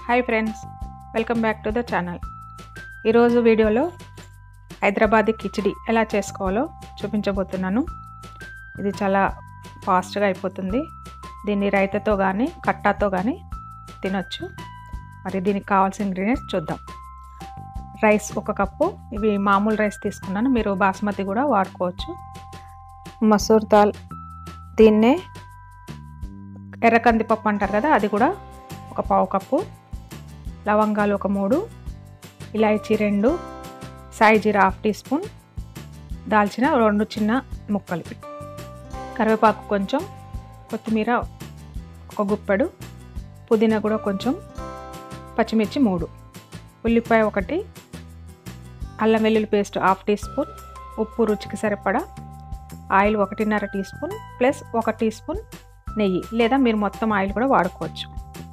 Hi friends, welcome back to the channel. ఈరోజు వీడియోలో హైదరాబాదీ కిచిడి ఎలా చేసుకోవాలో చూపించబోతున్నాను. ఇది చాలా ఫాస్ట్గా అయిపోతుంది. దీన్ని రైతాతో కానీ కట్టాతో కానీ తినొచ్చు. మరి దీనికి కావాల్సిన ఇంగ్రీడియంట్స్ చూద్దాం. రైస్ 1 కప్పు, ఇవి మామూలు రైస్ తీసుకున్నాను, మీరు బాస్మతి కూడా వాడుకోవచ్చు. మసూర్ దాల్, దీన్నే ఎర్ర కందిపప్పు అంటారు కదా, అది కూడా 1 పావు కప్పు. లవంగాలు 3, ఇలాచీ 2, సాయి జీరా 1/2 టీ స్పూన్, దాల్చిన 2 చిన్న ముక్కలు, కరివేపాకు కొంచెం, కొత్తిమీర 1 గుప్పెడు, పుదీనా కూడా కొంచెం, పచ్చిమిర్చి 3, ఉల్లిపాయ 1, అల్లం వెల్లుల్లి పేస్ట్ 1/2 టీ స్పూన్, ఉప్పు రుచికి సరిపడా, oil 1.5 teaspoon plus 1 teaspoon నెయ్యి, లేదా మీరు మొత్తం ఆయిల్ కూడా వాడుకోవచ్చు.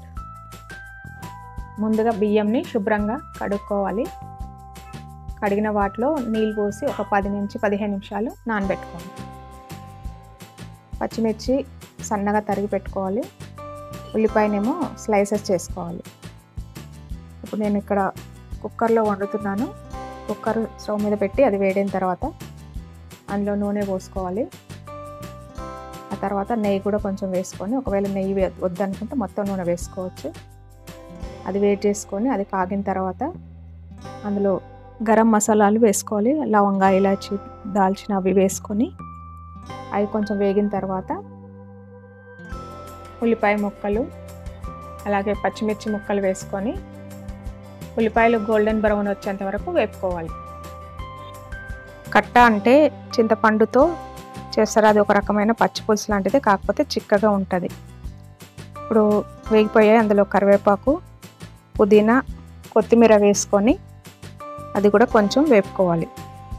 ముందుగా బియ్యంని శుభ్రంగా కడుక్కోవాలి. కడిగిన వాటిలో నీళ్ళు పోసి ఒక 10 నుంచి 15 నిమిషాలు నానబెట్టుకోవాలి. పచ్చిమిర్చి సన్నగా తరిగి పెట్టుకోవాలి. ఉల్లిపాయనేమో స్లైసెస్ చేసుకోవాలి. ఇప్పుడు నేను ఇక్కడ కుక్కర్లో వండుతున్నాను. కుక్కర్ స్టవ్ మీద పెట్టి అది వేడిన తర్వాత అందులో నూనె పోసుకోవాలి. ఆ తర్వాత నెయ్యి కూడా కొంచెం వేసుకొని, ఒకవేళ నెయ్యి వద్దనుకుంటే మొత్తం నూనె వేసుకోవచ్చు. అది వేడి చేసుకొని అది కాగిన తర్వాత అందులో గరం మసాలాలు వేసుకోవాలి. లవంగా, ఇలాచి, దాల్చిన అవి వేసుకొని అవి కొంచెం వేగిన తర్వాత ఉల్లిపాయ ముక్కలు అలాగే పచ్చిమిర్చి ముక్కలు వేసుకొని ఉల్లిపాయలు గోల్డెన్ బ్రౌన్ వచ్చేంత వరకు వేపుకోవాలి. కట్ట అంటే చింతపండుతో చేస్తారు. అది ఒక రకమైన పచ్చి పులుసు లాంటిది, కాకపోతే చిక్కగా ఉంటుంది. ఇప్పుడు వేగిపోయాయి. అందులో కరివేపాకు, పుదీనా, కొత్తిమీర వేసుకొని అది కూడా కొంచెం వేపుకోవాలి.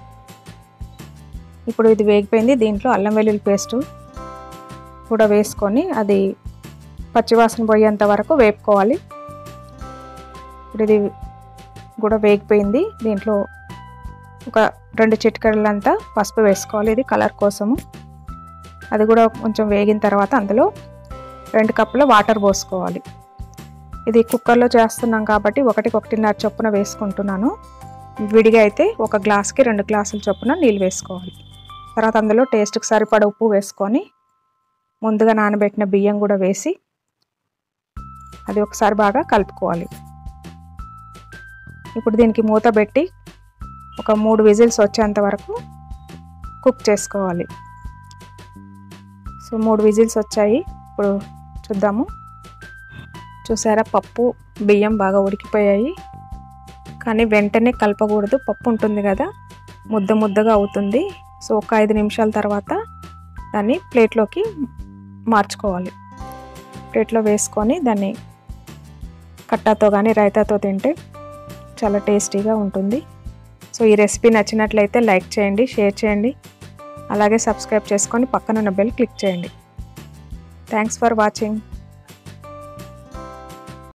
ఇప్పుడు ఇది వేగిపోయింది. దీంట్లో అల్లం వెల్లుల్లి పేస్ట్ కూడా వేసుకొని అది పచ్చివాసన పోయేంత వరకు వేపుకోవాలి. ఇప్పుడు ఇది కూడా వేగిపోయింది. దీంట్లో ఒక 2 చిటికెడలంతా పసుపు వేసుకోవాలి, ఇది కలర్ కోసము. అది కూడా కొంచెం వేగిన తర్వాత అందులో 2 కప్పుల వాటర్ పోసుకోవాలి. ఇది కుక్కర్లో చేస్తున్నాం కాబట్టి 1-1.5 చొప్పున వేసుకుంటున్నాను. విడిగా అయితే 1 గ్లాస్కి 2 గ్లాసుల చొప్పున నీళ్ళు వేసుకోవాలి. తర్వాత అందులో టేస్ట్కి సరిపడా ఉప్పు వేసుకొని ముందుగా నానబెట్టిన బియ్యం కూడా వేసి అది ఒకసారి బాగా కలుపుకోవాలి. ఇప్పుడు దీనికి మూత పెట్టి ఒక 3 విజిల్స్ వచ్చేంత వరకు కుక్ చేసుకోవాలి. సో 3 విజిల్స్ వచ్చాయి. ఇప్పుడు చూద్దాము. చూసారా, పప్పు బియ్యం బాగా ఉడికిపోయాయి. కానీ వెంటనే కలపకూడదు, పప్పు ఉంటుంది కదా, ముద్ద ముద్దగా అవుతుంది. సో ఒక 5 నిమిషాల తర్వాత దాన్ని ప్లేట్లోకి మార్చుకోవాలి. ప్లేట్లో వేసుకొని దాన్ని కట్టాతో కానీ రైతాతో తింటే చాలా టేస్టీగా ఉంటుంది. సో ఈ రెసిపీ నచ్చినట్లయితే లైక్ చేయండి, షేర్ చేయండి, అలాగే సబ్స్క్రైబ్ చేసుకొని పక్కనున్న బెల్ క్లిక్ చేయండి. Thanks for watching.